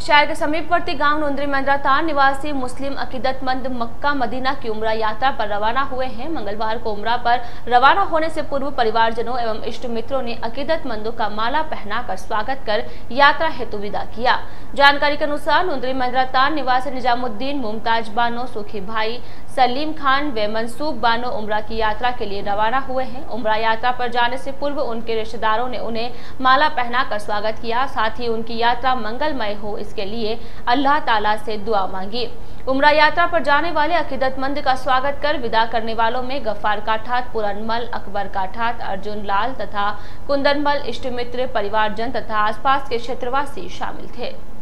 शहर के समीपवर्ती गांव नुंद्री मंदरातार निवासी मुस्लिम अकीदतमंद मक्का मदीना की उम्रा यात्रा पर रवाना हुए हैं। मंगलवार को उम्रा पर रवाना होने से पूर्व परिवारजनों एवं इष्ट मित्रों ने अकीदतमंदों का माला पहनाकर स्वागत कर यात्रा हेतु विदा किया। जानकारी के अनुसार नुंद्री मंदरातार निवासी निजामुद्दीन, मुमताज बानो, सुखी भाई, सलीम खान व मंसूब बानो उम्रा की यात्रा के लिए रवाना हुए हैं। उम्रा यात्रा पर जाने से पूर्व उनके रिश्तेदारों ने उन्हें माला पहनाकर स्वागत किया। साथ ही उनकी यात्रा मंगलमय हो इसके लिए अल्लाह ताला से दुआ मांगी। उम्रा यात्रा पर जाने वाले अकीदतमंद का स्वागत कर विदा करने वालों में गफ्फार काठात, पुरनमल, अकबर काठात, अर्जुन लाल तथा कुंदनमल, इष्ट मित्र, परिवारजन तथा आसपास के क्षेत्रवासी शामिल थे।